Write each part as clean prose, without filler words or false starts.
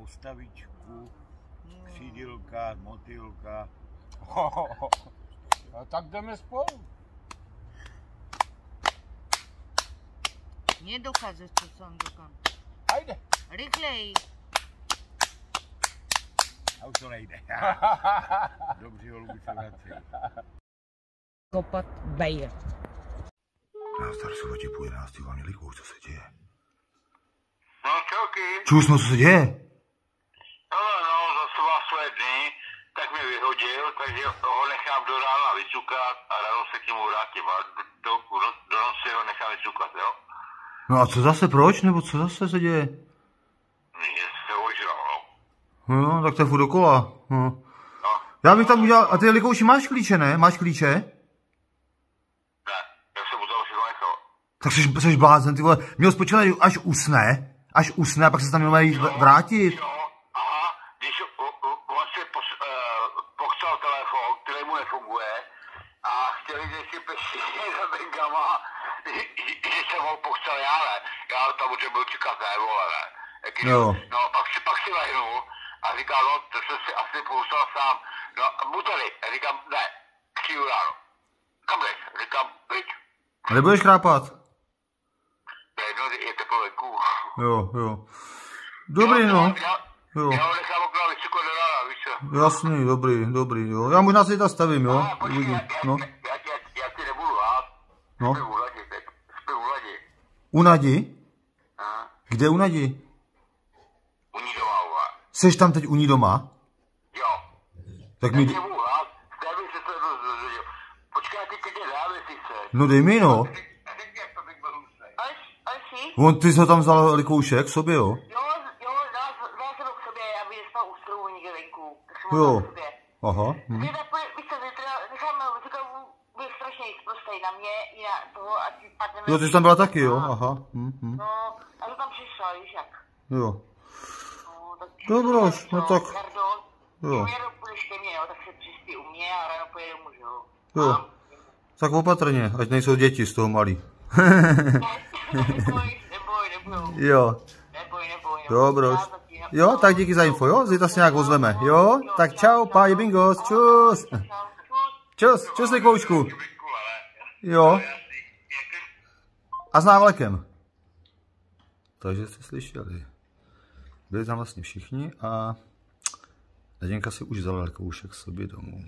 postavičku, křídilka, motýlka. No, tak jdeme spolu. Nedochází, co jsem dokon. Ajde. Rychlej. A už to nejde. Dobří holubi se vrací. Kopat bejr. Na starší hodí půl 11. vám měli co se děje? No čauky. Čus, no co se děje? No, zase má své dny, tak mě vyhodil, takže ho nechám do rána vycukat a ráno se k němu vrátím a do noci ho nechám vycukat, jo? No a co zase, proč? Nebo co zase se děje? Mě se ožral, no. No, tak to je furt dokola. No. No. Já bych tam udělal, a ty Likouši máš klíče, ne? Máš klíče? Ne, já jsem mu tam všechno nechal. Tak jsi blázen, ty vole. Měl spočívat, až usne a pak se tam měl jít vrátit. Jo, aha, když on se pochcel telefon, který mu nefunguje a chtěli, že si peši za bengama, že jsem ho pochcel já, ne. Já tam už byl čekat, ne, vole, ne. Jo. No, pak si lehnul a říkal, no, to jsem si asi poustal sám. No, buď tady, říkám, ne, přijdu ráno. Kam jdeš? Říkám, pryč. A nebudeš chrápat? Ne, no, je teplvenku. Jo. Dobrý, no. Jo. Já ho nechám okna vysoko do rána, víš co? Jasný, dobrý, jo. Já možná si to stavím, jo. Počkej, No. já ti nebudu lhát. No. Spí u Ladi. U Nadi? Aha. Kde u Nadi? U ní doma, uva. Seš tam teď u ní doma? Jo. Tak Já mi... ti nebudu lhát, stavím se to dozvěděl. Počkej, ty klidně dám, jestli chceš. No dej mi, no. Jak to bych byl hustý. Alši? On, ty jsi ho tam vzal Likoušek k sobě, jo? Jo, dá se to k sobě, já bych spal u stromu někde venku. Jo. Aha. Víš co, necháme, byl strašně prostej na mě i na toho a ti padneme. Jo, ty jsi tam byla taky, jo? Aha. No, a to tam přišla, víš jak. Jo. No, tak... Dobroš, no tak... Pardon, Jo. ty půjdeš ke mně, jo, tak se přispí u mě a ráno pojede domů, jo. Jo. Tak opatrně, ať nejsou děti z toho malý. Neboj. Jo. Neboj. Dobroš. Jo, tak díky za info, jo? Zítra se nějak ozveme, jo? Tak čau, páji bingos, čus. Čus Likoušku. Jo. A s návlekem. Takže jste slyšeli. Byli tam vlastně všichni a Naděnka si už vzala Likoušek sobě domů.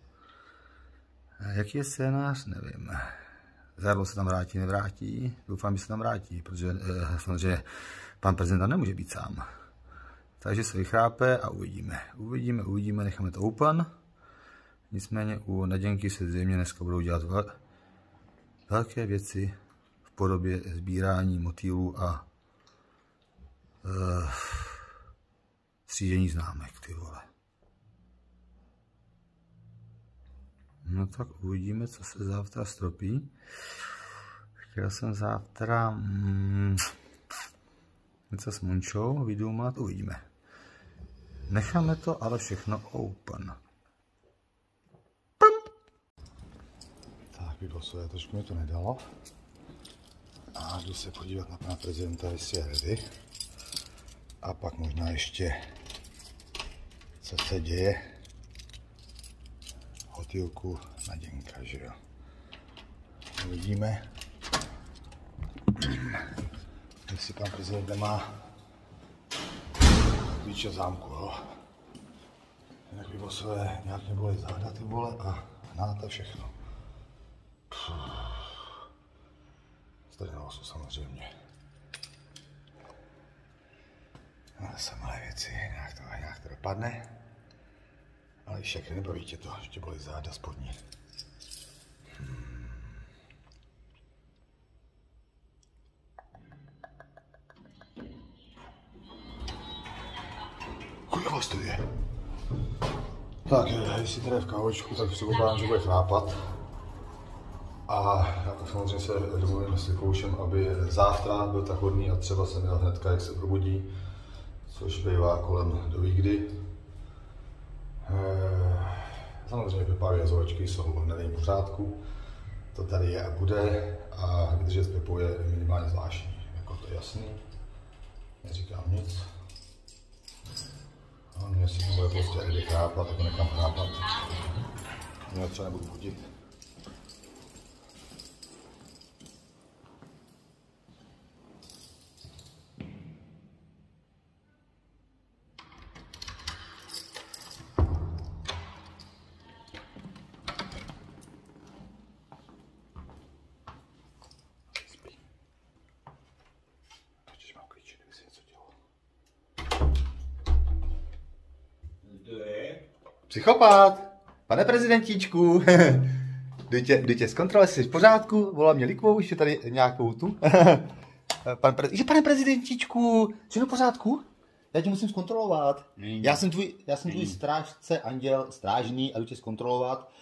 A jaký je scénář, nevím. Zárlo se tam vrátí, nevrátí. Doufám, že se tam vrátí, protože samozřejmě pan prezident nemůže být sám. Takže se vychrápe a uvidíme, necháme to open. Nicméně u Naděnky se zřejmě dneska budou dělat velké věci v podobě sbírání motýlů a střížení známek, ty vole. No tak uvidíme, co se závtra stropí. Chtěl jsem závtra něco s Mončou vydumat, uvidíme. Necháme to ale všechno open. Tak, vybosové, trošku mi to nedalo. A jdu se podívat na pana prezidenta, jestli je ready. A pak možná ještě, co se děje. Hotýlku Naděnka, že jo. Uvidíme, jestli pan prezident nemá klíče v zámku, jo. Jinak vybosové nějak nebyly záda, ty vole, a náta všechno. Tady na osu samozřejmě. No, to jsou malé věci, nějak to dopadne. Ale však nebaví tě to, ještě byly záda spodní. Kolik vás to je? Tak, jestli tady v kávočku, tak si obávám, že bude chrápat. A já to samozřejmě se domluvím s Likoušem, aby závtra byl tak hodný a třeba se měl hnedka, jak se probudí, což bývá kolem do výkdy. Samozřejmě Pepá vězovačky jsou na denním pořádku, to tady je a bude a vydržet s Pepou je minimálně zvláštní, jako to je jasný, neříkám nic. prostě kdyby chrápla, tak to nechám chrápat. Já třeba nebudu fotit. Psychopat! Pane prezidentíčku! Jdu tě zkontrolovat, jsi v pořádku? Volá mě Likvou, ještě tady nějakou tu. Pane prezidentíčku, jsi v pořádku? Já tě musím zkontrolovat. Já jsem tvůj strážce, anděl, strážný a jdu tě zkontrolovat.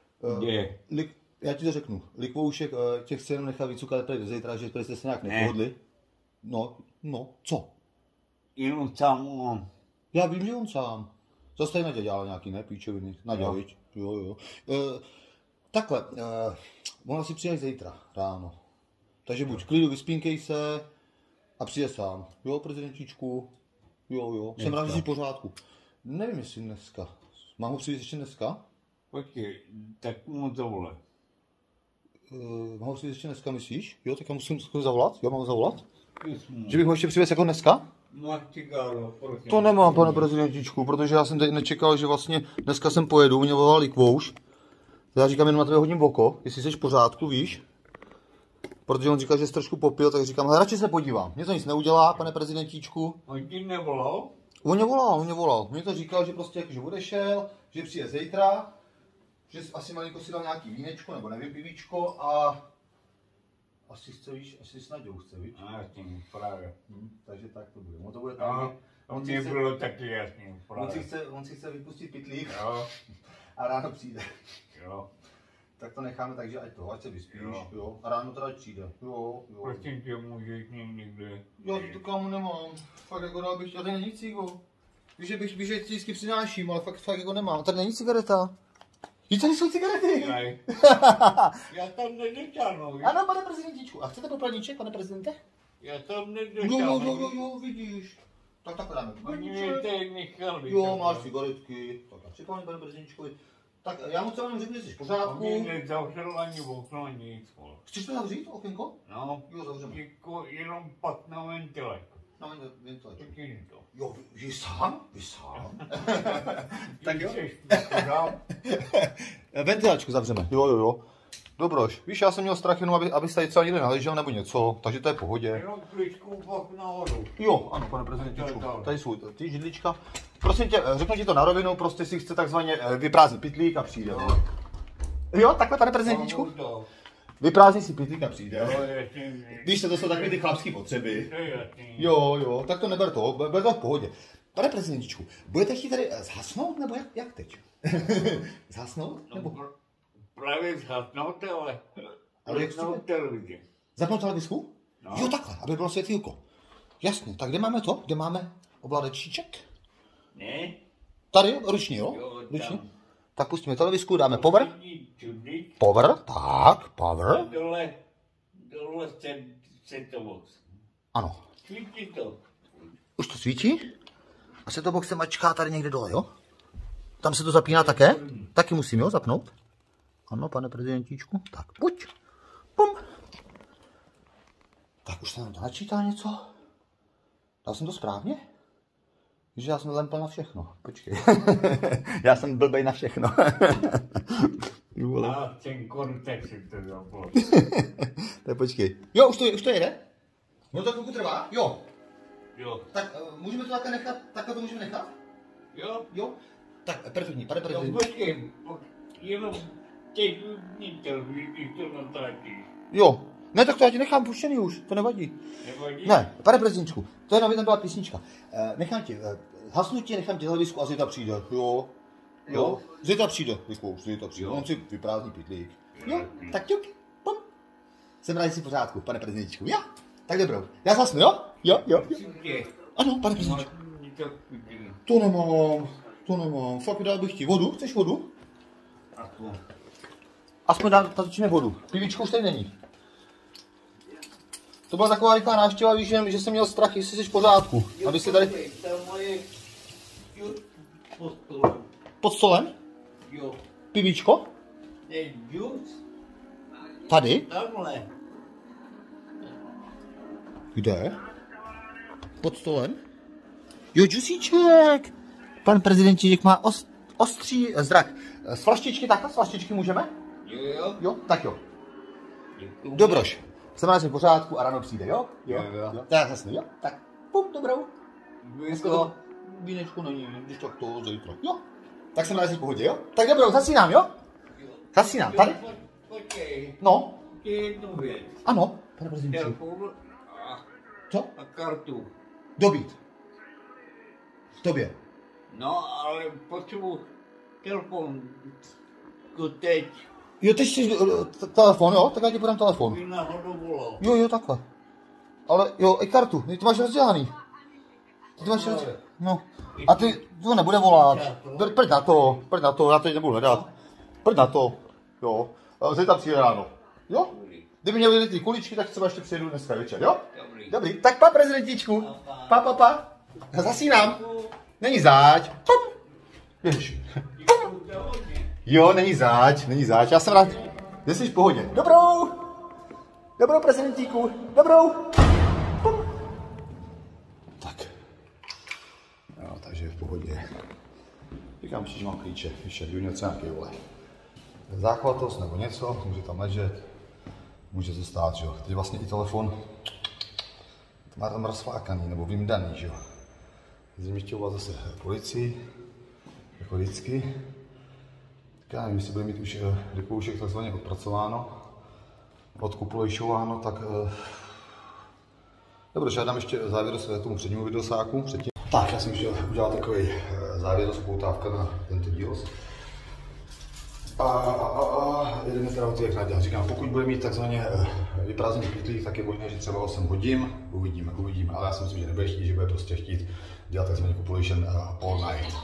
Já ti to řeknu. Likvoušek tě chce jenom nechat vycukat do zítra, že jste se nějak nepohodli. No, co? Jenom sám. Já vím, že on sám. Zase tady Naděja dělala nějaký, ne, píčoviny. Naděja, viď? Jo. Takhle, ona si přijde zítra, ráno. Takže buď klidu, vyspínkej se a přijde sám. Jo, prezidentíčku? Jo. Jsem rád, že jsi v pořádku. Nevím, jestli dneska. Mám ho přijít ještě dneska? Počkej, tak mu to vole. Mám ho přijít ještě dneska, myslíš? Jo, tak já musím zavolat? Jo, mám ho zavolat? Že bych ho ještě přivez jako dneska? To nemám, pane prezidentičku, protože já jsem teď nečekal, že vlastně dneska sem pojedu, mě volal Likvouš. Já říkám, jenom na tebe hodím v oko, jestli jsi v pořádku, víš? Protože on říkal, že jsi trošku popil, tak říkám, radši se podívám. Mě to nic neudělá, pane prezidentíčku. On ti nevolal? On mě volal. Mě to říkal, že prostě jakože odešel, že přijde zítra, že asi malinko si dal nějaký vínečko, nebo nevím, pivíčko a... Asi chce, víš, asi s Nadějou chce, víš? Jasně, právě. Takže tak to bude. To bude tak, on si bylo taky jasný, právě. On si chce vypustit pytlík jo. A ráno přijde. Jo. Tak to necháme tak, že ať se vyspíš, jo. A ráno teda přijde, jo. Prosím tě, můžeš někde. Jo, to kámo nemám. Fakt jako dál bych, tady není cigo. Víš, že ti vždycky přináším, ale fakt jako nemám. Tady není cigareta. Víš, tady jsou cigarety? Ne. Já tam nedočáhnu. Ano, pane prezidentíčku. A chcete popelníček, pane prezidente? Já tam nedočáhnu. Jo, vidíš. Tak dáme popelníček. Nechali. Jo, máš cigaretky. Tak připravím, pane prezidentíčku. Tak já mu celém řeknu, že jsi v pořádku. On mě nezavřel ani okno, nic. Chceš to zavřít, okénko? No. Jo, zavřeme. Jako jenom pak na ventilaci. Na ventilaci. To. Jo, vy sám? Tak jo. Ventilačku zavřeme. Jo. Dobroš. Víš, já jsem měl strach jenom, aby se tady třeba někde naležel nebo něco, takže to je v pohodě. Jenom kličku pak nahoru. Jo, ano, pane prezidentíčku. Tady jsou ty židlička. Prosím tě, řeknu ti to na rovinu, prostě si chce takzvaně vyprázdnit pytlík a přijde. Jo, takhle, pane prezidentíčku? Vyprázdní si pytlík a přijde. Víš, to jsou takové ty chlapské potřeby. Jo, tak to neber to, bude to v pohodě. Pane prezidentíčku, budete chtít tady zhasnout, nebo jak teď? Zhasnout? Nebo? Právě zhasnout, ale zapnout televizi. Zapnout televizku? No. Jo, takhle, aby bylo světýlko. Jasně, tak kde máme to? Kde máme ovladačíček? Ne. Tady, ruční, jo? Ruční. Tak pustíme televizku, dáme power. Power. A dole set-top box. Ano. Svítí to. Už to svítí? A set-top box se mačká tady někde dole, jo? Tam se to zapíná také? Taky musím, jo, zapnout? Ano, pane prezidentíčku. Tak, pojď. Pum. Tak už se nám to načítá něco. Dal jsem to správně? Že já jsem lempl na všechno. Počkej. Já jsem blbej na všechno. A ten kontext si to zaplo. Tak počkej. Jo, už to jede? No to chvilku trvá? Jo. Tak můžeme to takhle nechat? Takhle to můžeme nechat? Jo. Tak perfektní, pane prezident. No počkej, jenom teď televizi to natáčíš. Jo. Ne, tak to já ti nechám puštěný už, to nevadí. Nevadí? Ne, pane prezidentčku, to jenom tam byla písnička. Nechám ti, hasnutí, nechám ti televizku a zítra přijde, jo. Zítra přijde, on si vyprázdní pytlík. Jo, tak ťuk, pum. Jsem rád, že jsi v pořádku, pane prezidentčku, já. Tak dobrou, já zhasnu, jo? Jo. Ano, pane prezidentčku. To nemám, fakt dal bych ti vodu, chceš vodu? Aspoň natočíme vodu, pivíčko už tady není. To byla taková rychlá návštěva, víš, že jsem měl strach, jestli jsi v pořádku. Aby si tady... Pod stolem. Pod stolem? Jo. Pivíčko? Ne, džus. Tady? Tamhle. Kde? Pod stolem? Jo, džusíček. Pan prezidentíček má ostří zrak. Z flaštičky takhle? Z flaštičky můžeme? Jo. Jo, tak jo. Děkuju. Dobroš. Jsem rád, že v pořádku a ráno přijde, jo? Jo. Tak jasný, jo? Tak, pum, dobrou. Dneska Jo. to vínečko není, když tak to zítra. Jo. Tak jsem rád, že v pohodě, jo? Tak dobrou, zasínám, jo? Zasínám, tady? Počkej. No, Jednu věc. ano, pane prezidentíčku. Telefon Co? a kartu. Dobít. Tobě. No, ale potřebuji telefon. To teď. Jo, teď jsi telefon, jo? Tak já ti podám telefon. By náhodou volal. Jo, takhle. Ale jo, i kartu, ty to máš rozdělaný. Ty to máš rozdělaný. No. A ty, to nebude volat. Pojď na to, já teď nebudu hledat. Pojď na to, jo. Zítra přijde ráno. Jo? Kdyby měli ty kuličky, tak třeba ještě přijedu dneska večer, jo? Dobrý. Tak pa, prezidentíčku. Pa. Zasínám. Není záč. Pum. Ježiš. Pum. Jo, není záč. Já jsem rád, že jsi v pohodě. Dobrou, prezidentíku. Dobrou. Pum. Tak. Jo, takže je v pohodě. Říkám si, že mám klíče. Ještě něco nějaký, vole. Záchvatost nebo něco, může tam ležet. Může se stát, že jo. Teď vlastně i telefon to má tam rozflákaný nebo vymdaný, že jo. Teď mi chtěl zase policii, jako vždycky. Tak já nevím, jestli bude mít už depoušek takzvaně odpracováno, odkupulejšováno, tak dobře, já dám ještě závěr tomu přednímu videosáku. Tak, já jsem chtěl udělat takový závěr, spoutávka na tento díl. A jedeme teda od jak nadělat. Říkám, pokud bude mít takzvaně vyprázdněný pytlík, tak je možné, že třeba 8 hodin. Uvidíme. Ale já si myslím, že nebude chtít, že bude prostě chtít dělat takzvaný copulation all night.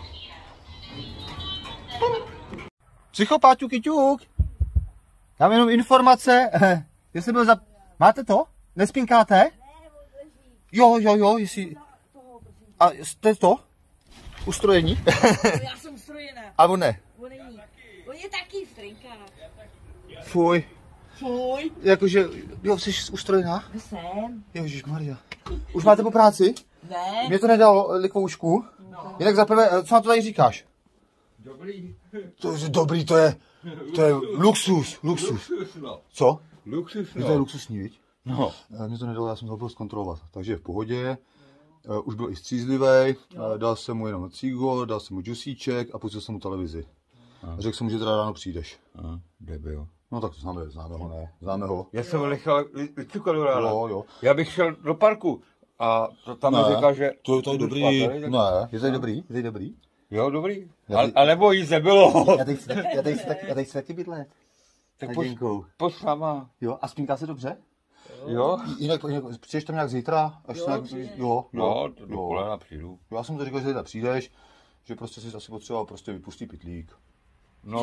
Psychopáťu, kyťuk. Dám jenom informace, jestli byl Máte to? Nespinkáte? Jo, jestli... A jste to? Ustrojení? Já jsem ustrojená. A on ne? On není. On je taky strinkář. Fuj. Jakože, jo, jsi ustrojená? Jsem. Ježišmarja. Už máte po práci? Ne. Mě to nedalo likvoušku. No. Jinak zaprvé, co na to tady říkáš? Dobrý. Dobrý, to je luxus. No. Co? Luxus, To je luxusní, viď? No. Mě to nedalo, já jsem to byl zkontrolovat. Takže je v pohodě. Už byl i střízlivý, dal jsem mu jenom cígo, dal jsem mu džusíček a pustil jsem mu televizi. A řekl jsem mu, že teda ráno přijdeš. Debil. No tak to známe ho, ne? Známe ho. Já jsem ho nechal vycukat rána. Jo. Já bych šel do parku a to tam mi říká, že... To je dobrý. Ne, je to dobrý? Jo, dobrý. A nebo jíst nebylo. Já tady chci taky bydlet. Tak pojď s náma. Jo, a spínká se dobře? Jo? Jinak přijdeš tam nějak zítra? Jo. No, do kolena přijdu. Já jsem to říkal, že zítra přijdeš, že prostě jsi asi potřeboval prostě vypustit pytlík. No,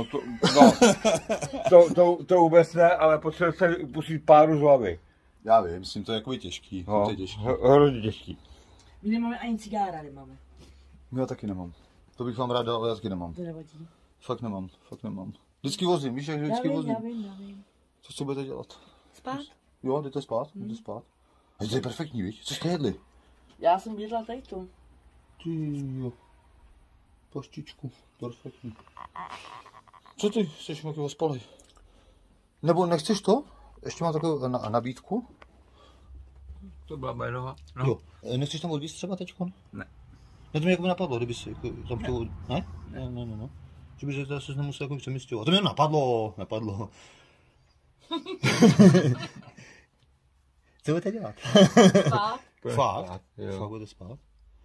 to vůbec ne, ale potřebuji se pustit páru z hlavy. Já vím, myslím, to je jako těžký. No, to je těžký. hrozně těžký. My nemáme ani cigára, nemáme. Já taky nemám. To bych vám rád dal, ale já taky nemám. To nevadí. Fakt nemám. Vždycky vozím, víš, jak vždycky vozím. Já vím. Co budete dělat? Spát? Jo, jdete spát? A to je perfektní, víš? Co jste jedli? Já jsem bydla tady tu. Ty jo. Paštičku, perfektní. Co ty, jsi nějaký ospalej? Nebo nechceš to? Ještě mám takovou nabídku. To byla moje noha. No. Jo. Nechceš tam odvízt třeba teďkon? Ne. No to mě jako by napadlo, kdyby si jako tam chtěl... Ne? Ne. Že by se nemusel jako přemysťovat. To mě napadlo. Co budete dělat? Spát? Fakt? Jo. Fakt budete spát?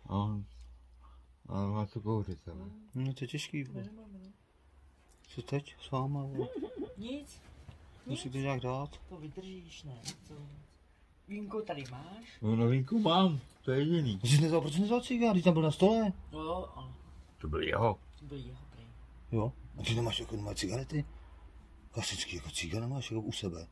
Ale má to kouřit, ale. No to je těžký. Co teď s váma? Nic. Musíte nějak dát? To vydržíš, ne? Co? Vínko tady máš? No novinku mám, to je jediný. Proč jsi nedal cigár, když tam byl na stole? Jo, ale To byl jeho. to byl jeho prej. Jo. A ty nemáš jako doma cigarety? Klasický jako cigár nemáš jako u sebe?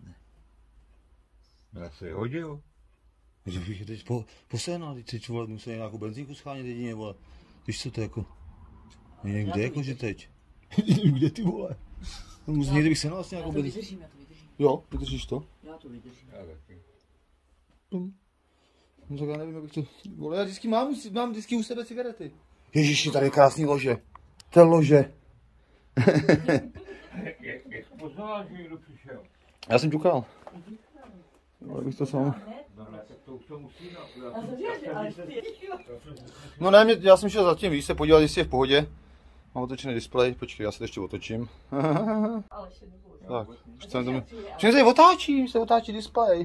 Já se je hodil. Že bych je teď posénal, teď si vole, musel nějakou benzínku schánit jedině, vole. Víš co to jako? Někde jakože teď. Kde ty vole? Někdy bych se na vlastně Já jako to vydržím, já to vydržím. Jo, vydržíš to? Já to vydržím. No tak já nevím, jak bych to... Vole, já vždycky mám vždycky u sebe cigarety. Ježiši, tady je krásný lože. To je lože. Jak poznala, že někdo přišel? Já jsem ťukal. Ale bych to sám... No ne, tak to už to musí, no. No ne, já jsem šel zatím, víš, se podívat, jestli je v pohodě. Mám otočený displej, počkej, já se to ještě otočím. Tak, přece to mi... Přece se otáčí displej.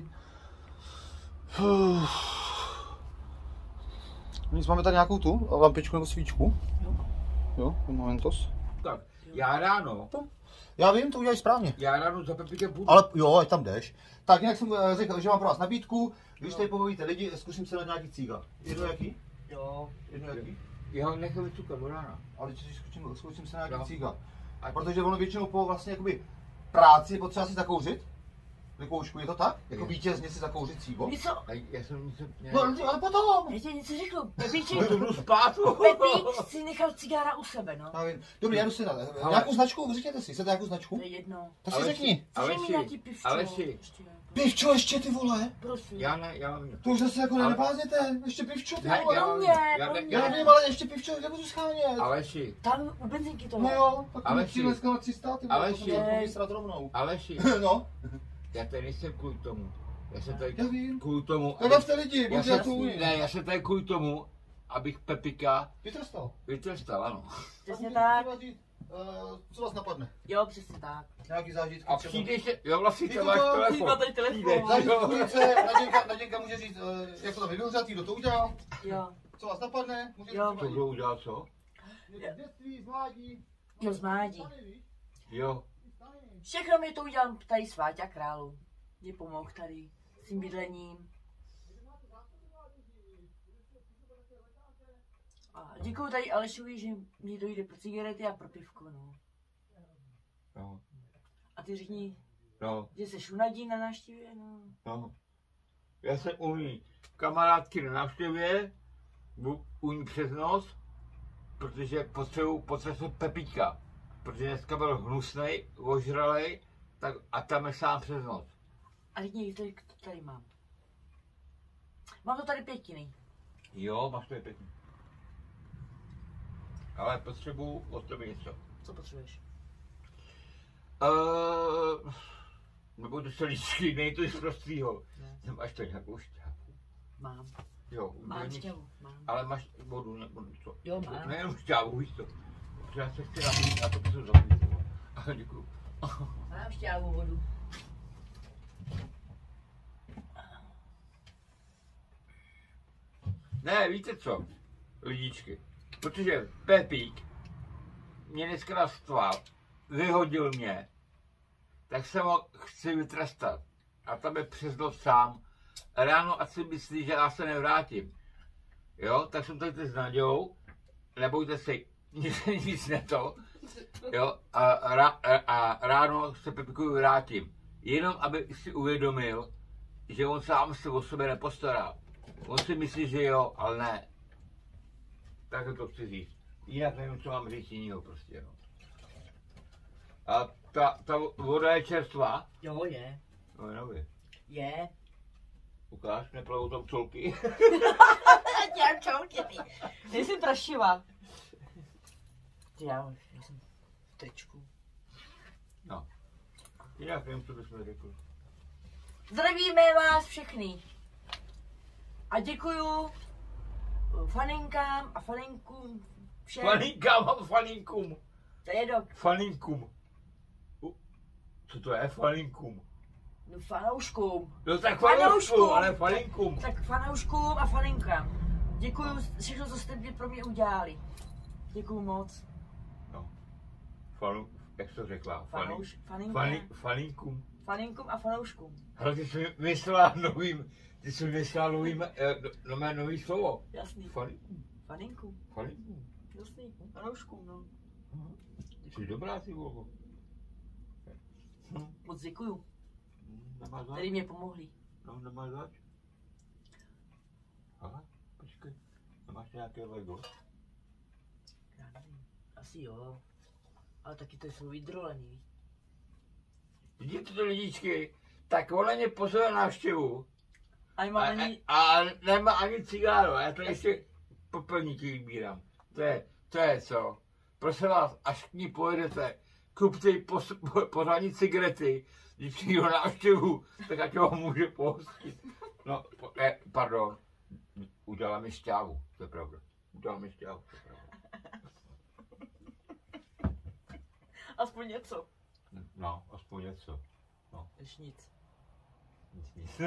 Nic, máme tady nějakou tu lampičku nebo svíčku? Jo, momentos. Tak, já ráno, Já vím, to uděláš správně. já ráno za Pepíkem budu. Ale jo, ať tam jdeš. Tak jinak jsem řekl, že mám pro vás nabídku. Když tady pobavíte lidi, zkusím se na nějaký cíga. Jedno jaký? Jo. Jedno jaký? Já ho nechal vycukat do rána. Ale zkusím se na nějaký Jo. cíga. Protože ono většinou po vlastně jakoby práci je potřeba si zakouřit. Vykoušku, je to tak? Jako vítězně si zakouřit cígo? Víš co? A já jsem něco... No, ale potom! Já ti něco řeknu. Pepíček, To jdu spát. Pepík si nechal cigára u sebe, no. Já vím. Dobrý, já jdu si na nějakou značku, řekněte si, chcete nějakou značku? To je jedno. Tak si řekni. Chceš mi nějaký pivčo? Aleši, Ještě, Pivčo ještě ty vole! prosím. já ne, já mám... To už zase jako Ale- nepázněte, ještě pivčo ty Ne, vole! já- Pro mě, já- pro já- mě. Já nevím, ale ještě pivčo, kde budu schánět? Aleši, Tam u benzinky to No jo, tak Ale mi přijde dneska na 300, ty vole, Ale to jsem ši- zapomněl vysrat rovnou. Aleši, No, já tady nejsem kvůli tomu. Já jsem tady já vím. kvůli tomu... Nebavte lidi, já buď já to jsem, umím. ne, já jsem tady kvůli tomu, abych Pepika Vytrstal. vytrestal, ano. Přesně tak. Co vás napadne? Jo, přesně tak. Nějaký zážitky A třeba? přijdeš, jo vlastně Ty to to máš to, telefon. tady telefon. Přijdeš, Zážitky jo. ulice, Naděnka může říct, jak to tam vyhouřatý, kdo to udělal, Jo. co vás napadne, může Jo. říct To kdo udělal co? z dětství, z mládí. Jo, z mládí. Jo. Všechno mi to udělal tady Sváťa Králu. Mě pomohl tady s tím bydlením. A děkuju tady Alešovi, že mi dojde pro cigarety a pro pivko, no. No. A ty řekni, No. že seš u Nadí na návštěvě, no. No. Já jsem u ní kamarádky na návštěvě, u ní přes noc, protože potřebuji Pepíka. Protože dneska byl hnusnej, ožralej, tak a tam je sám přes noc. A řekni, to tady mám. Mám to tady 5. Jo, máš to je pěkný. Ale potřebuji od tebe něco. Co potřebuješ? Nebo to se líčky, není to nic prostýho. Ne. Nemáš to nějakou šťávu? Mám. Jo, Mám udělej mi- šťavu. Mám. Ale máš vodu nebo něco? Jo, mám. Nejenom šťávu, víš to. Protože já se chci napít a to chci zapít. Aha, děkuju. Mám šťávu vodu. Ne, víte co, lidičky, protože Pepík mě dneska nastval, vyhodil mě, tak se ho chci vytrestat. A tam je přes noc sám. Ráno ať si myslí, že já se nevrátím. Jo, tak jsem tady teď s Nadějou, nebojte se, nic ne to. Jo, a ráno se Pepíkovi vrátím. Jenom aby si uvědomil, že on sám se o sebe nepostará. On si myslí, že jo, ale ne. Tak to chci říct. Jinak nevím, co mám říct jinýho prostě, no. A ta voda je čerstvá? Jo, je. No, nevím. Je. Ukáž, neplavou tam čolky. Já čauky. Nejsem prašivá. Já jsem v tričku. No. Jinak nevím, co bychom řekli. Zdravíme vás všechny. A děkuju faninkám a faninkům všem. Faninkám a faninkům. To je jedno. Faninkům. Co to je faninkům? No, fanouškům. No tak Fanouškům. fanouškům, ale faninkům. Tak fanouškům a faninkám. Děkuju všechno, co jste pro mě udělali. Děkuju moc. No. Jak jsi to řekla? Faninkům. Faninkům a fanouškům. Ale ty jsi myslela nový slovo. Jasný. Faninkům. Faninkům. Faninkům. Jasný. Fanouškům, no. Jsi dobrá, ty volo. Moc děkuju. Nemáš zač? Tady mě pomohli. No, nemáš zač? Ale, počkej. Nemáš nějaké Lego? Já nevím. Asi asi jo. Ale taky to jsou vydrolený. Vidíte to lidičky? Tak ona mě pozve na návštěvu. A A nemá ani cigáro, já to ještě popelníky vybírám. To je co? Prosím vás, až k ní pojedete, kupte jí pořádní cigarety, když přijdu na návštěvu, tak ať ho může pohostit. No, pardon, udělala mi šťávu, to je pravda. Udělala mi šťávu, to je pravda. aspoň něco. No, aspoň něco. No, Ještě nic. nic.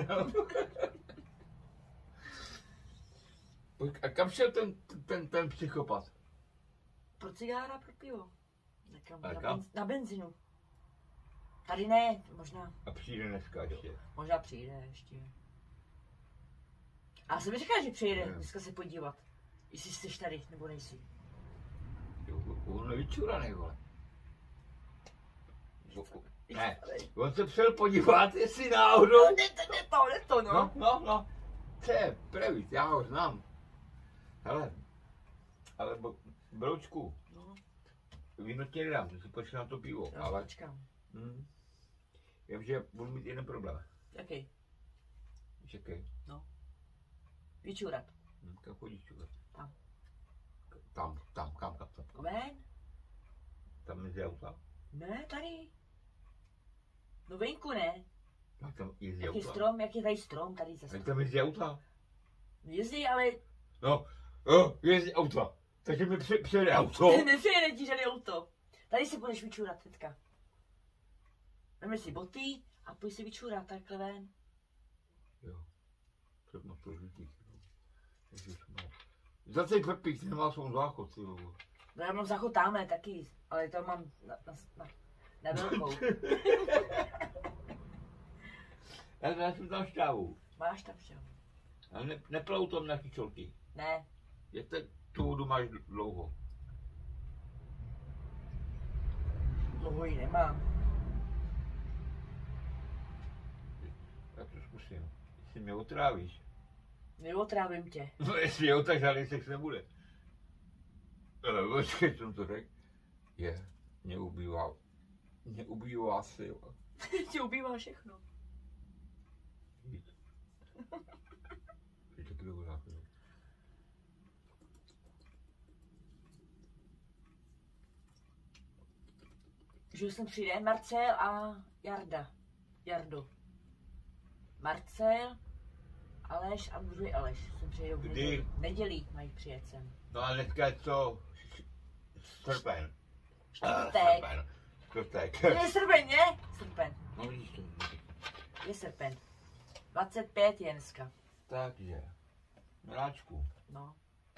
A kam šel ten psychopat? Pro cigára, pro pivo. Nekam, A na, kam? na benzinu. Tady ne, možná. A přijde dneska ještě. Možná přijde ještě. A já jsem mi říkal, že přijde dneska se podívat. Jestli jsi tady, nebo nejsi. On je vyčuraný, vole. Ne, on se přijel podívat, jestli náhodou... Ne to, no. No. To je prevít, já ho znám. Hele, ale broučku, No, víno tě nedám, ty si počkej na to pivo, já ale počkám. vím, že budu mít jeden problém. Jaký? Čekej, Vyčurat. kam chodíš, čukat? Tam. Kam? Ven? Tam mezi auta? Ne, tady. No venku ne. Jak tam jezdí Jaký auta? strom, jak je tady strom, tady za Jak strom. tam jezdí auta? Jezdí, ale No, jezdí auta. Takže mi přijede auto. nepřijede ti žádný auto. Tady si budeš vyčurat teďka. Veme si boty a půjď si vyčurat takhle ven. Jo, to má to žlutý. Zase Pepík nemá svou záchod, ty vole. No já mám záchod tamhle taky, ale to mám na velkou. Já jsem tam šťávu. Máš tam šťávu? Ale neplou tam na kyčolky. Ne. Jak tu vodu máš dlouho? Dlouho ji nemám. Já to zkusím. Jestli mě otrávíš. Neotrávím tě. No jestli jo, tak žádný sex nebude. Počkej, jsem to řekl. Mě ubývá sil. Ti ubývá všechno. Víc. Je taky dobrý základ. Že sem přijde Marcel a Jardo. Marcel, Aleš a druhý Aleš. Sem přijedou v Kdy? neděli mají přijet sem. No a dneska je co? Srpen. Čtvrtek. Je srpen, ne? Srpen. No vidíš to. Je srpen. 25 je dneska. Takže. Miláčku. No.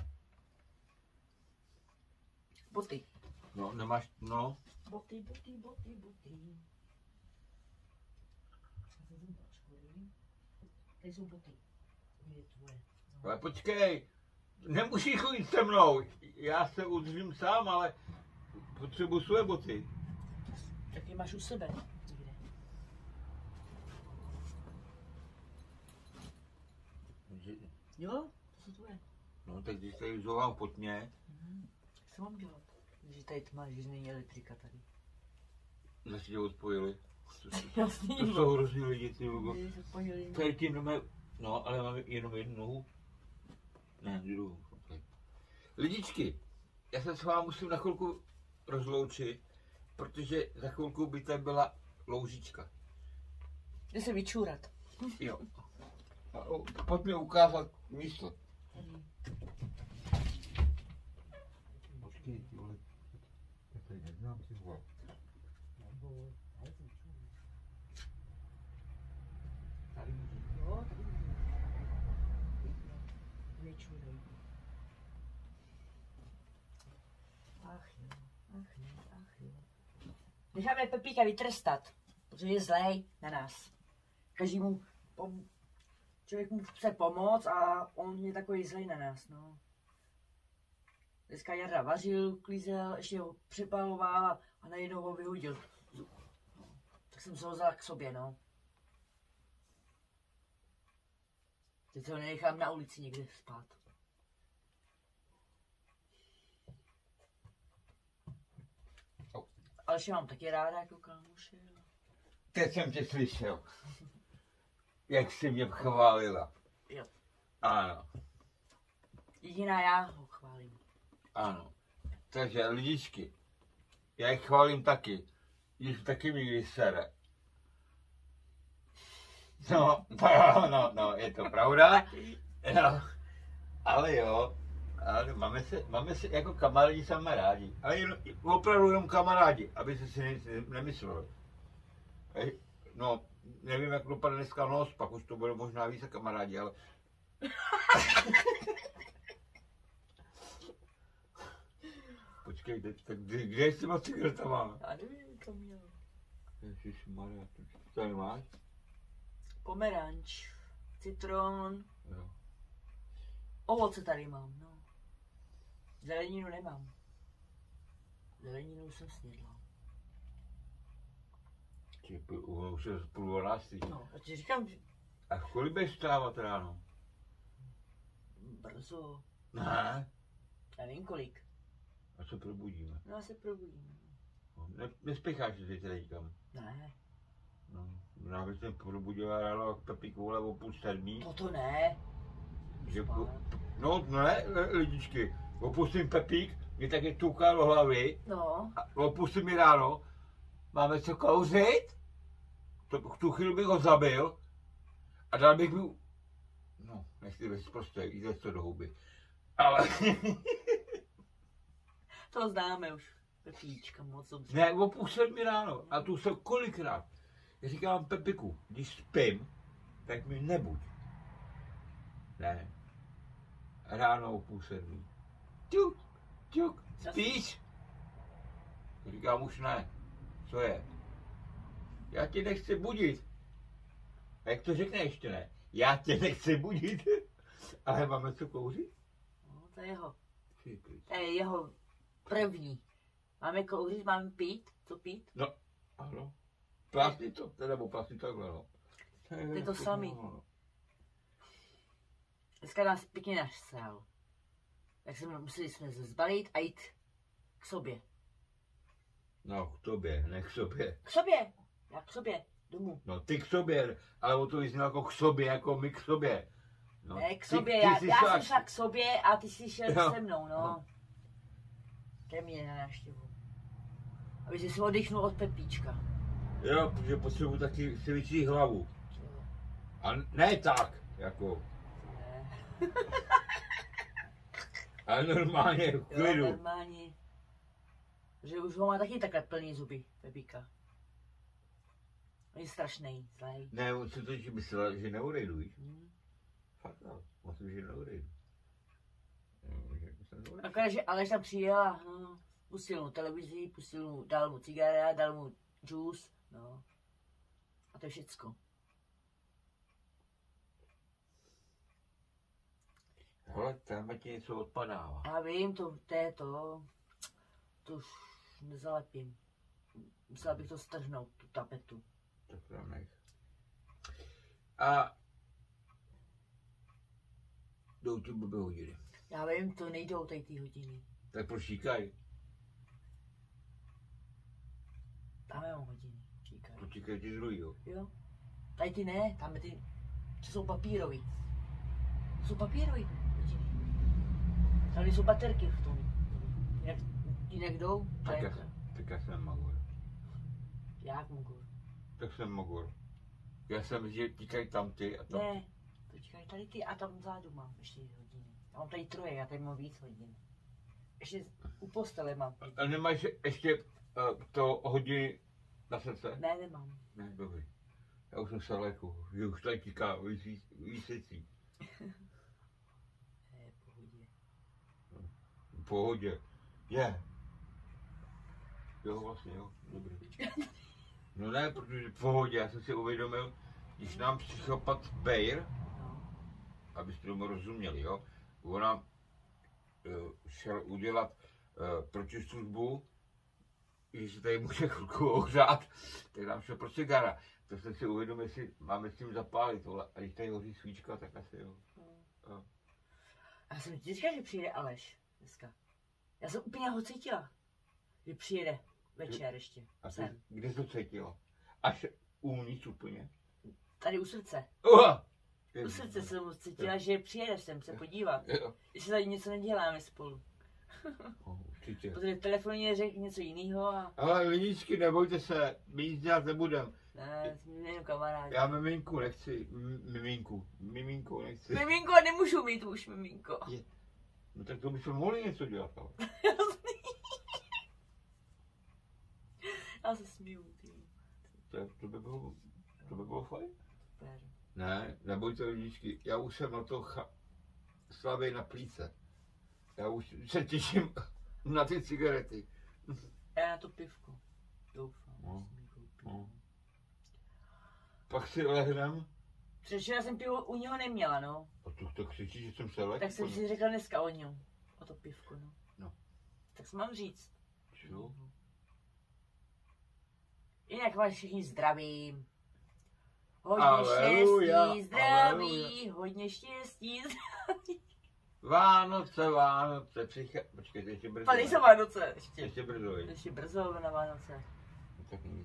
Boty. No nemáš, no. Boty. Tady jsou boty. Je tvoje. Ale počkej. Nemusíš chodit se mnou. Já se udržím sám, ale potřebuji své boty. Tak je máš u sebe. Někde. Jo, to jsou tvoje. No tak když tady zovám pod mě, Co mám dělat? Že tady tma, že není elektrika tady. zase tě odpojili. Jasný. To jsou hrozný lidi, ty Hugo. Že se spojili. Tady ti jenom no, ale máme jenom jednu nohu. Ne, druhou. Okay. Lidičky, já se s vámi musím na chvilku rozloučit, protože za chvilku by tady byla loužička. Jde se vyčůrat. Jo. Pojď mi ukázat místo. Počkej, ty vole. Já tady neznám, ty vole. Tady můžu. Jo, tady vyčůrají. Ach jo. Necháme Pepíka vytrestat, protože je zlej na nás. Každému člověk mu chce pomoct a on je takový zlej na nás, no. Dneska Jarda vařil, klízel, ještě ho přepaloval a najednou ho vyhodil. No, tak jsem se ho vzal k sobě, no. Teď ho nenechám na ulici někde spát. Ale že mám taky ráda jako kámoše. Teď jsem tě slyšel. Jak jsi mě chválila. Jo. Ano, Jediná já ho chválím. ano. Takže lidičky, já jich chválím taky. Když taky mi když sere. No, je to pravda. No, ale jo, ale máme se jako kamarádi sami rádi. Ale opravdu jenom kamarádi, aby se si nemysleli. No, nevím, jak dopadne dneska noc, pak už to bude možná více kamarádi, ale... Počkej, tak kde jsi s cigaretama? Já nevím, to měl. Ježišmarja, co tady máš? Pomeranč, citron, Jo. ovoce tady mám, no. Zeleninu nemám. Zeleninu jsem snědla. Už je půl 12. No, a ti říkám, že A v kolik budeš vstávat ráno? brzo, Ne. já nevím kolik. A co probudíme? No, já se probudím. Nespěcháš se teď někam? Ne, No, já bych se probudila ráno jak Pepíkoule o 6:30. toto ne. Že, Spát. no ne, lidičky, opustím Pepík, mě taky tuká do hlavy, No, a opustím mi ráno, máme co kouřit? V tu chvíli bych ho zabil a dal bych mu, no, nechci být prostě, jde to do huby, ale to známe už. Pepíčka, moc dobře. ne, opustil mi ráno a tu jsem kolikrát. Já říkám Pepiku, když spím, tak mi nebuď. Ne. Ráno o 6:30. Ťuk, spíš? Říkám už ne. Co je? Já tě nechci budit. A jak to řekne ještě ne? Já tě nechci budit. Ale máme co kouřit? No, to je jeho. To je jeho první. Máme kouřit, máme pít, co pít? No, ano. Plásni to, nebo plásni takhle, no. Ty to samý. Dneska nás pěkně nasral. Tak jsme museli se zbalit a jít k sobě. No, k tobě, ne k sobě. K sobě! Já k sobě, domů. No, ty k sobě, ale o to vyznělo jako k sobě, jako my k sobě. No, Ne, k sobě, ty já šla jsem šla k sobě a ty jsi šel Jo. se mnou, no. Ke mně na návštěvu. Aby jsi si oddychnul od Pepíčka. Jo, protože potřebuji taky si vyčít hlavu. A ne tak, jako, Ne. ale normálně, v Jo, klidu. normálně. Že už ho má taky takhle plný zuby, Pepíka. On je strašnej, zlej. Ne, on si totiž myslel, že neodejdu, víš? Hm. Fakt no, myslím, že neodejdu. Akorát, že Aleš tam přijel a no, pustil mu televizi, dal mu cigaret, dal mu džus, no. A to je všecko. Hele, tam ti něco odpadává. Já vím, to je to. To už nezalepím. Musela bych to strhnout, tu tapetu. Tak tam nech. A jdou ti blbé hodiny. Já vím, to nejdou tady ty hodiny. Tak proč říkají? Tam mám hodiny, říkají. Proč říkají ti druhý, jo? Jo. Tady ty ne, tam je ty, co jsou papírový. To jsou papírový hodiny. Tam jsou baterky v tom. Jinak jdou, to Tak je já, tak já jsem magor. jak mohu. Tak jsem magor. Já jsem, že tíkají tam ty a tam. Ne, to čekají tady ty a tam vzadu mám ještě hodiny. Já mám tady troje, já tady mám víc hodin. Ještě u postele mám. A nemáš ještě to hodiny na srdce? Ne, nemám. Ne, dobrý. Já už jsem se léku, že už tady tíká výsecí. Ne, pohodě. V pohodě. Je. Jo, vlastně, jo, dobrý. No ne, protože v pohodě, já jsem si uvědomil, když nám psychopat Bayer, No. abyste tomu rozuměli, jo, ona šel udělat protislužbu, když se tady může chvilku ohřát, tak nám šel pro cigára. To jsem si uvědomil, jestli máme s tím zapálit, vole, a když tady hoří svíčka, tak asi jo. Jo. Já jsem ti říkal, že přijede Aleš dneska. Já jsem úplně ho cítila, že přijede. Večer ještě. A ty, Jsem. kde to cítila? Až uvnitř úplně. Tady u srdce. Uh! U srdce jsem cítila, že přijedeš sem se podívat. Jo. Jestli tady něco neděláme spolu. Určitě. Protože v telefoně řekl něco jiného a... Ale lidičky, nebojte se, my nic dělat nebudem. Ne, jsme kamarádi. Já miminku nechci, miminku nechci. Miminko, nemůžu mít už miminko. No tak to bychom mohli něco dělat, ale. Já se smiju, ty. To by bylo fajn. Super. Ne, nebojte lidičky, já už jsem na to slavej na plíce. Já už se těším na ty cigarety. Já na to pivko. Doufám. No, že si mi koupím. no. Pak si lehnem. Včera jsem pivo u něho neměla, no. A to křičí, že jsem se lehl. Tak jsem si řekla dneska o něm. O to pivko, no. No. Tak si mám říct. Jo. Jinak vás všichni zdravím. Hodně Aleluja, štěstí, zdraví, aleluja. hodně štěstí, zdraví. Vánoce, počkejte, ještě brzo. Tady jsou Vánoce ještě. Ještě brzo, viď? Ještě brzo na Vánoce. No, tak nic.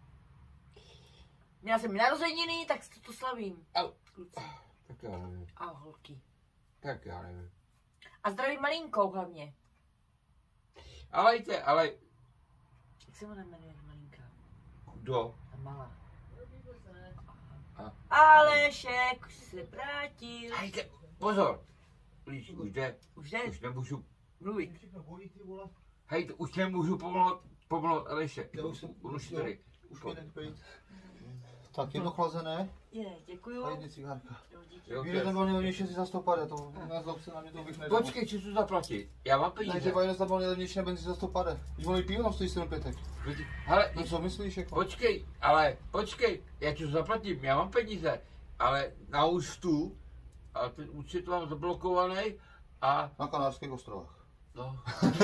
Měla jsem narozeniny, tak to slavím. Au. Kluci. Tak já nevím. A holky. Tak já nevím. A zdravím malinkou hlavně. Ale Jak se ona jmenuje malinká? kdo? Ta malá. A- Alešek už se vrátil. Hejte, pozor. Líč, už jde. Už jde Už nemůžu. mluvit. Hejte, už nemůžu pomlout Aleše. Už tady. Už mě nepít. Tak jedno chlazené Je, děkuju. a jedny cigárka. Jo, díky. Jo, Víte, nebo levnější si za 150, to nezlob se na mě, to bych nedal. Počkej, co to zaplatit? Já mám Ne, peníze. že Vajnes zabil levnější na benzín za 150. Když volí pivo, tam stojí 7 pětek. Hele, No co myslíš, jako? počkej, já ti to zaplatím, já mám peníze, ale na účtu, a ten účet mám zablokovaný a Na Kanárských ostrovách. no.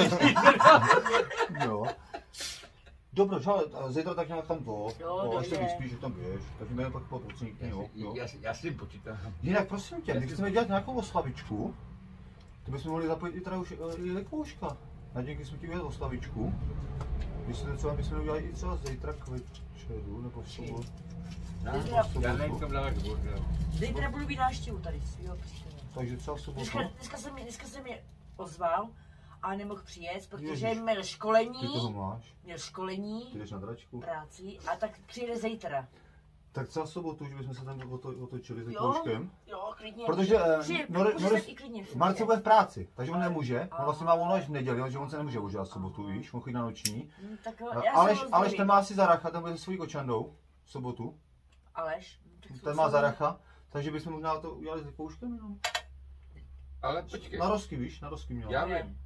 Jo. Dobře, ale zítra tak nějak tam to. Jo, No, až se dojde. vyspíš, že tam běž. Tak jdeme pak po procentní, jo. Já si jim počítám. Jinak prosím tě, my chceme dělat nějakou oslavičku. To bychom mohli zapojit i teda už i Lekouška. Na díky jsme ti udělali oslavičku. Myslím, třeba bychom udělali i třeba zítra k večeru, nebo v sobotu. Já nevím, kam daleko budu. Zítra budu být návštěvu tady svýho přítele. Takže třeba v sobotu. Dneska se mi ozval a nemohl přijet, protože Ježiš. měl školení. Ty toho máš? Měl školení, Ty jdeš na dračku? práci a tak přijede zítra. Tak třeba v sobotu, že bychom se tam otočili s Lekouškem. Jo, klidně. Protože Může i klidně. Marce bude v práci, takže on nemůže. On vlastně má volno až v neděli, že on se nemůže užívat sobotu, víš, on chodí na noční. Tak Aleš ten má si Zaracha, ten bude se svojí kočandou v sobotu. Aleš? Ten má Zaracha, takže bychom možná to udělali s Lekouškem jenom. Ale počkej, Na Rosky, víš, na Rosky měl. já vím.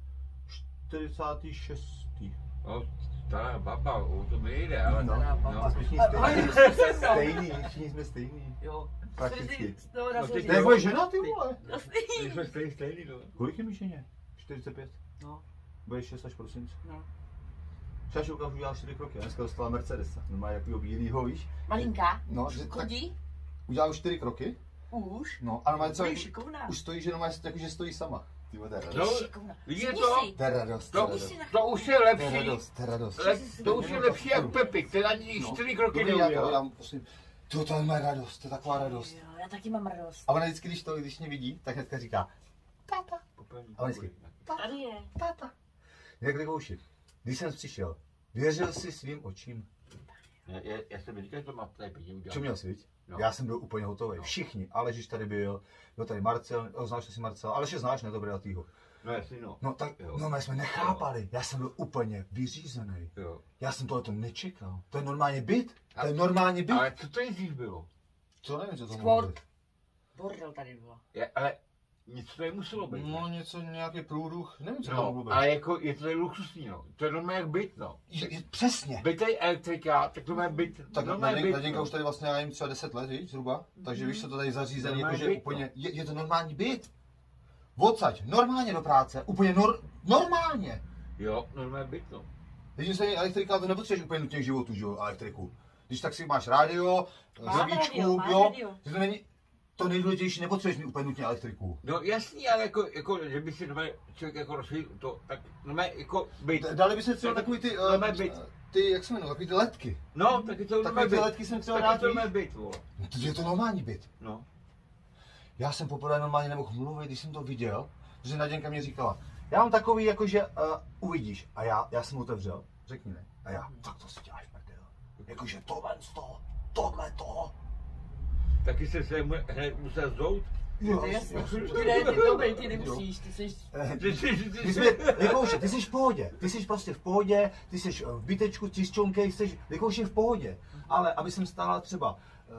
46. No, ta baba, o to mi jde, ale No, no. to jsme všichni stejný, všichni jsme stejný. Jo. Prakticky. No, ty- To je tvoje žena, ty vole. My jsme stejný, no. Kolik je mi ženě? 45. No. Bude 6 až prosince. No. Šašulka už udělala 4 kroky, a dneska dostala Mercedesa. No má jakýho bílýho, víš? Malinká? No, že tak Chodí? udělala už 4 kroky. Už? No, a má co, Ty šikovná. už stojí, že normálně jako, že stojí sama. Ty vole, to je Ty radost. šikovná. Vidíte Sedni to? si. To je radost, to To, je radost. to už je To je lepší, radost, to je radost. to už je lepší jak Pepi, který ani 4 kroky Dobrý, já neudělal. musím. To je moje radost, to je taková radost. Jo, já taky mám radost. A ona vždycky, když mě vidí, tak hnedka říká, tata. A on vždycky, Tady je. tata. Jak Lekouši, když jsem přišel, věřil jsi svým očím. Já jsem říkal, že to má tady pěkně udělat. Co měl jsi, viď? No. Já jsem byl úplně hotový. Všichni, Aležiš tady byl tady Marcel, znáš si Marcela, Aleše znáš, ne, dobrý Latýho. No jasně, no. No tak, Jo. no my jsme nechápali, já jsem byl úplně vyřízený. Jo. Já jsem tohleto nečekal. To je normálně byt, to je normálně byt. Ale co to nejdřív bylo? Co nevím, co to Sport. mohlo být. Bordel tady bylo. Ale nic to nemuselo být. No něco, nějaký průduch, nevím, co to mohlo No, být. ale jako je to tady luxusní, no. To je normálně jak byt, no. Přesně. Byt je elektrika, tak to má byt. Tak normálně byt, Naděnka no. už tady vlastně, já nevím, třeba 10 let, víš, zhruba. Takže víš, co to tady zařízený, Normální jakože byt, úplně, je to normální byt. Odsaď, normálně do práce, úplně normálně. Jo, normálně byt, no. Jedině se elektrika, to nepotřebuješ úplně nutně k životu, že jo, elektriku. Když tak si máš rádio, Mám svíčku, rádio, mám jo, rádio. že to není, to nejdůležitější, nepotřebuješ mít úplně nutně elektriku. No jasný, ale jako že by si normálně člověk jako rozvíjel to, tak normálně jako byt. Dali by se třeba takový ty, Normálně byt. ty, jak se jmenují, takový ty letky. No, taky to Takové ty letky jsem třeba rád, to byt, vole. No, je to normální byt. No. Já jsem poprvé normálně nemohl mluvit, když jsem to viděl, protože Naděnka mě říkala, já mám takový, jakože uvidíš. A já jsem otevřel, řekni ne. A já, tak to si děláš, prdel. Jakože tohle to. Taky jsi se hned musel zout? To je jasný. Ty nemusíš, ty jsi... Ty jsi v pohodě, ty jsi prostě v pohodě, ty jsi v bytečku, čisčonkej, jsi v pohodě. Ale aby jsem stála třeba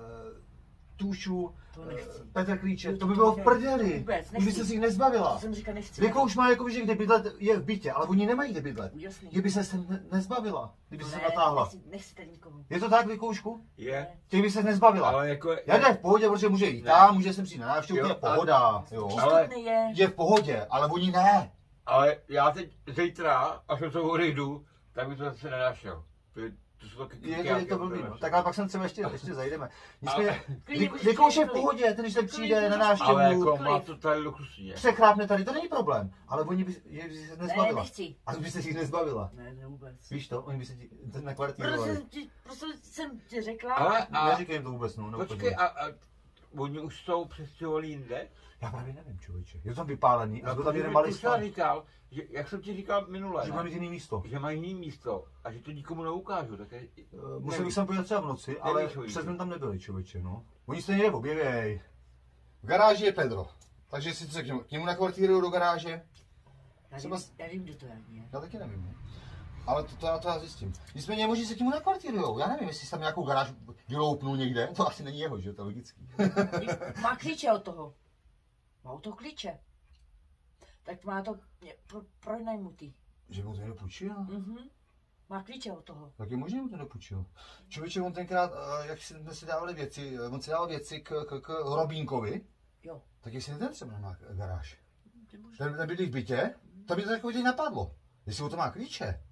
Tušu, Petr Klíček, to by bylo v prdeli. Už by se si jich nezbavila. To jsem říkal, nechci. Věkouš má jako, že kde bydlet je v bytě, ale oni nemají kde bydlet. Jasný. Kdyby se nezbavila, kdyby se natáhla. Nechci tady nikomu. Je to tak, Věkoušku? Je. Těch by se nezbavila. Ale jako... Já jde v pohodě, protože může jít tam, může sem přijít na návštěvu, je pohoda. Jo. Ale Je v pohodě, ale oni ne. Ale já teď zítra, až do toho odejdu, tak bych to zase nenašel. To jsou taky Je to blbý, no. Tak ale pak sem třeba ještě zajdeme. Nicméně, Klidně Věkouš je v pohodě, ten když sem přijde na návštěvu, ale jako má to tady luxusně. překrápne tady, to není problém. Ale oni by se nezbavila. Ne, nechci. Ale by se jich nezbavila. Ne, vůbec. Víš to, oni by se ti na kvartírovali. Prostě jsem ti řekla. Ale Neříkej jim to vůbec, no. počkej, a oni už jsou přestěhovali jinde? Já právě nevím, člověče. Je to tam vypálený, a byl tam jeden malý Ty jsi stan. říkal, že, jak jsem ti říkal minule, Že mám jiný místo. že mají jiný místo a že to nikomu neukážu, tak je... Musel bych sem podívat třeba v noci, ale přes den tam nebyli, člověče, no. Oni se někde objevěj. V garáži je Pedro. Takže si to k němu nakvartíruju do garáže. Já vím, kdo to je. Já taky nevím, no. Ale to já zjistím. Nicméně možná se k němu nakvartírujou. Já nevím, jestli tam nějakou garáž vyloupnul někde. To asi není jeho, že? To je logický. Má klíče od toho. Má od toho klíče. Tak má to pronajmutý. Že mu to někdo půjčil? Má klíče od toho. Tak je možné mu to nepůjčil. Člověče, on tenkrát, jak jsme si dávali věci, on si dával věci k Robínkovi. Jo. Tak jestli ten třeba má garáž. Ten bydlí v bytě, to by to takový teď napadlo. Jestli on to má klíče.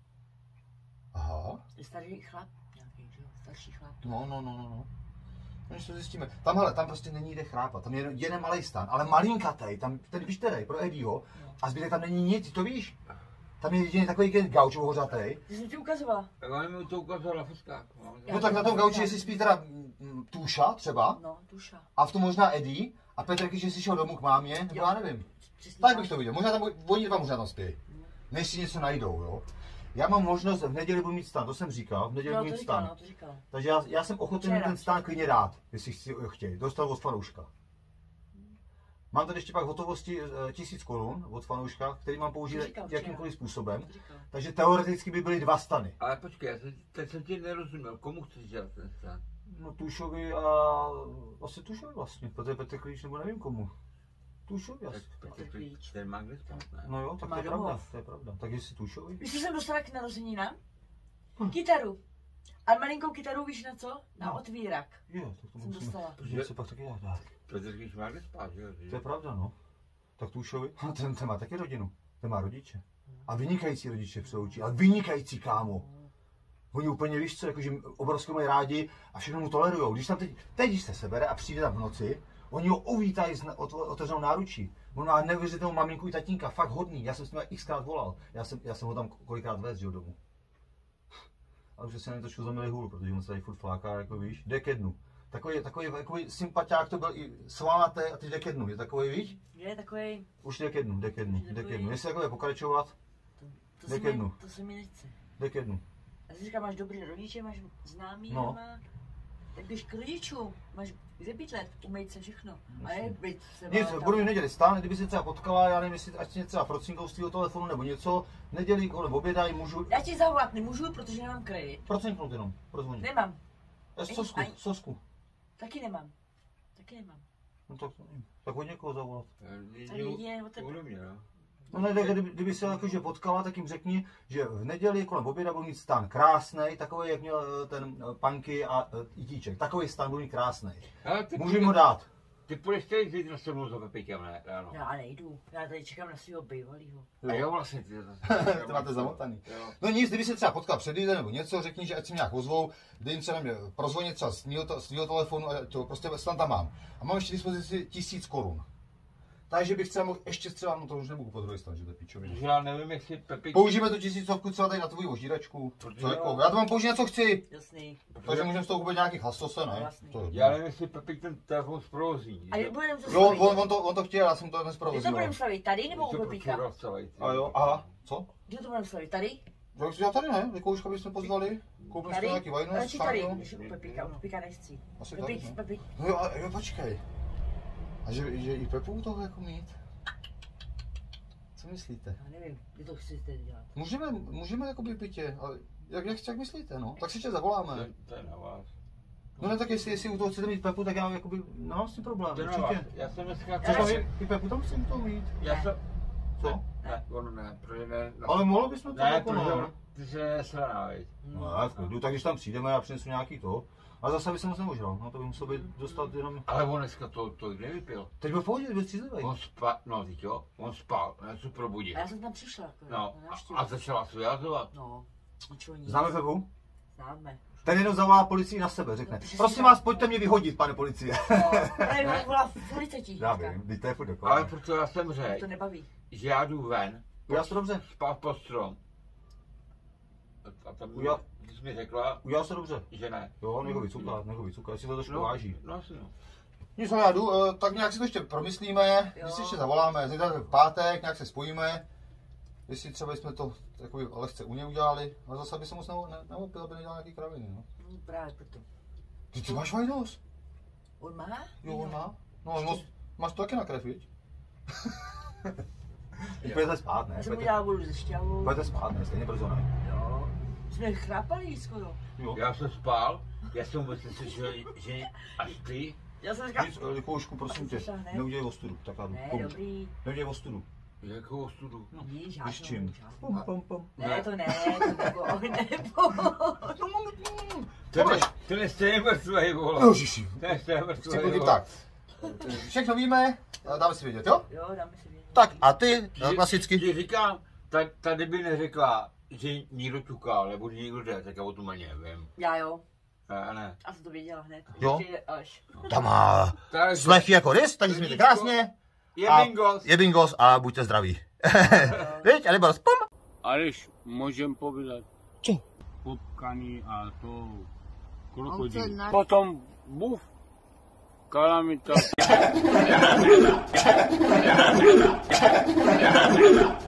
Aha. Je starý chlap. Nějaký, jo? Starší chlap. No. Než to zjistíme. Tam prostě není kde chrápat. Tam je jeden malý stan, ale malinkatej, tam ten vyšterej pro Eddieho. A zbytek tam není nic, ty to víš? Tam je jediný takový gauč ohořatej. Ty jsem ti ukazovala. Ale mi to ukazovala Fuska. No tak na tom gauči, jestli spí teda Tuša třeba. No, Tuša. A v tom možná Eddie. A Petr, když si šel domů k mámě, nebo já nevím. Přesně Tak bych to viděl. Možná tam, oni dva možná tam spí. Než si něco najdou, jo. Já mám možnost, v neděli budu mít stan, to jsem říkal, v neděli budu mít stan. to říkal. Takže já jsem ochoten ten stan klidně dát, jestli chtějí. Dostal od fanouška. Mám tady ještě pak hotovosti 1000 korun od fanouška, který mám použít jakýmkoliv způsobem. Takže teoreticky by byly 2 stany. Ale počkej, teď jsem ti nerozuměl, komu chceš dělat ten stan? No Tušovi a asi Tušovi vlastně, protože Petr Klíč nebo nevím komu. Tušovi asi. Petr Klíč, ten má kde spát, ne? No jo, tak to je pravda, tak jestli Tušovi. Víš, co jsem dostala k narozeninám? Kytaru. A malinkou kytaru, víš na co? Na otvírak. Jo, tak to Jsem musíme. dostala. Protože se pak taky dá. Petr Klíč má kde spát, jo? To je pravda, no. Tak Tušovi, ten má taky rodinu. Ten má rodiče. A vynikající rodiče přeloučí, ale vynikající, kámo. Oni úplně, víš co, jakože obrovsky mají rádi a všechno mu tolerujou. Když tam teď když se sebere a přijde tam v noci, oni ho uvítají s otevřenou náručí. On má neuvěřitelnou maminku i tatínka, fakt hodný. Já jsem s ním xkrát volal. Já jsem ho tam kolikrát vez, že domů. Ale už se nevím trošku zamilý hůl, protože on se tady furt fláká, jako víš, jde ke dnu. Takový sympatiák to byl i sváté a teď jde ke dnu. Je takový, víš? Je takový. Už jde ke dnu. Jestli takové pokračovat, jde ke dnu. To se mi nechce. Jde ke dnu. Já si říkám, máš dobrý rodiče, máš známý No. doma, tak běž k rodičům, máš kde bydlet, umejt se všechno. A je byt se Nic, budu mít v neděli stán, kdyby se třeba potkala, já nevím, jestli ať si třeba procinkou z tvého telefonu nebo něco, v neděli kolem oběda můžu. Já ti zavolat nemůžu, protože nemám kredit. Procinknout jenom, prozvoní. Nemám. Sosku. Taky nemám. No tak od někoho zavolat. Tady jedině o tebe. No ne, kdyby se jakože potkala, tak jim řekni, že v neděli kolem oběda budu mít stán krásnej, takový, jak měl ten Panky a Itíček. Takový stán budu mít krásnej. Můžu jim ho dát. Ty půjdeš tady zítra se mnou za Pepíkem, ne? Ráno. Já nejdu, já tady čekám na svého bývalýho. A jo, vlastně ty to máte zamotaný. No nic, kdyby se třeba potkal před jídlem nebo něco, řekni, že ať si mě nějak ozvou, dej jim třeba prozvonit třeba z tvýho telefonu, a to prostě stan tam mám. A mám ještě dispozici 1000 korun. Takže bych třeba mohl ještě třeba, no to už nebudu po druhé straně, že to je pičovina. Já nevím, jestli Pepík... Použijeme tu 1000 třeba tady na tvůj ožíračku. Já to mám použít na co chci. Jasný. Takže můžeme z toho vůbec nějakých hasose, ne? Jasný. To je Já nevím, jestli Pepík ten telefon zprovozní. A jak budeme to jo, slavit? on to chtěl, já jsem to dnes Kde to provozoval. budeme slavit? Tady nebo u Pepíka? A jo, aha, co? Kde to budeme slavit? Tady? Já tady ne, Likouška bychom pozvali. Koupili jsme nějaký vajnu, Radši tady, šáňu. než u Pepíka. U Pepíka nechci. Asi Pepík, tak, no. Pepík. No jo, počkej. A že i Pepu toho jako mít? Co myslíte? Já nevím, kdy to chcete dělat. Můžeme jakoby v bytě, ale jak myslíte, no? Tak si tě zavoláme. To je na vás. No ne, tak jestli u toho chcete mít Pepu, tak já jakoby, no s tím problém, To je na vás. určitě. Já jsem dneska... Co tam je, i Pepu tam chcem to mít. Já jsem... Co? Ne, ono ne, protože ne... Ale mohlo bychom to Ne, jako protože je nesraná, veď. No, v klidu, tak když tam přijdeme, já přinesu nějaký to. A zase by se moc nemožral, no to by musel být dostat jenom... Ale on dneska to nevypil. Teď byl v pohodě, byl střízlivý. On spal, no teď jo, on spal, já se probudil. A já jsem tam přišla, jako, No, na návštěvu. a začala se vyjadřovat. No, ničeho nic. Známe Pepu? Známe. Ten jenom zavolá policii na sebe, řekne. No, přesně Prosím tak. vás, pojďte mě vyhodit, pane policie. No, ale volá v policajti. Já vím, teď to je furt Ale dokonale. proto já jsem To řekl, nebaví. že já jdu ven, Udělal jsi to dobře, spát pod strom. A tam Udělal- ty jsi mi řekla, udělal jsi to dobře. že ne. Jo, nech ho vycukat, si to trošku váží. No asi no. Nic, já jdu, tak nějak si to ještě promyslíme, když si ještě zavoláme, zítra v pátek, nějak se spojíme. Jestli třeba jsme to takový lehce u něj udělali, ale zase by se moc neopil, aby nedělal nějaký kraviny, no. Právě proto. Ty máš vajnos? On má? Jo, on má. No, máš to taky na krev, viď? Půjdete spát, ne? Já jsem udělala vodu ze šťavou. Půjdete spát, ne? Stejně brzo, ne? Jo. Jsme chrápali skoro. Jo. Já jsem spal, já jsem vůbec neslyšel, že až ty. Já jsem říkal, Nic, Likoušku, prosím tě, Slyšel, ne? neudělej ostudu, tak já jdu. ne, Pum. dobrý. Neudělej ostudu. Jakou ostudu? Ní, žádnou, Víš čím? žádnou. Pum. Ne, to ne, to nebo. Ten je stejně mrtvej, vole. Ježiši. Ten je stejně Chci mrtvej, podít vole. tak. Všechno víme, dáme si vědět, jo? Jo, dáme si vědět. Tak a ty, klasicky. Ti říkám, tady by neřekla, že někdo ťukal, nebo že někdo jde, tak já o tom ani nevím. Já jo. Ne. A jsem to věděla hned. Jo? Přijde až. Tam má Takže slechy jako rys, takže se mějte krásně. je A bingos. je bingos a buďte zdraví. Víš, a nebo pum. Aleš, můžem povídat. Co? Popkaný a to krokodýl. Potom buf, kalamita.